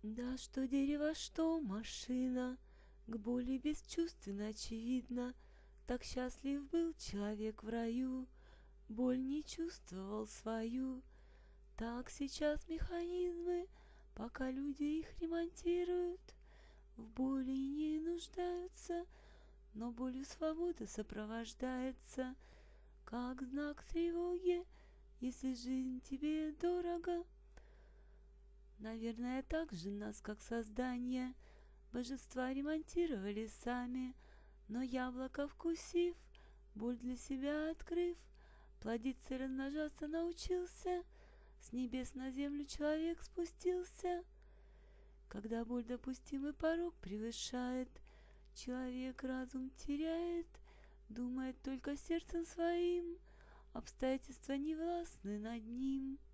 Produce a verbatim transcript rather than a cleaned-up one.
Да что дерево, что машина, к боли бесчувственно очевидно. Так счастлив был человек в раю, боль не чувствовал свою. Так сейчас механизмы, пока люди их ремонтируют, в боли не нуждаются, но болью свобода сопровождается, как знак тревоги, если жизнь тебе дорога. Наверное, так же нас, как создание, божества ремонтировали сами, но яблоко вкусив, боль для себя открыв, плодиться и размножаться научился, с небес на землю человек спустился. Когда боль допустимый порог превышает, человек разум теряет, думает только сердцем своим, обстоятельства не властны над ним.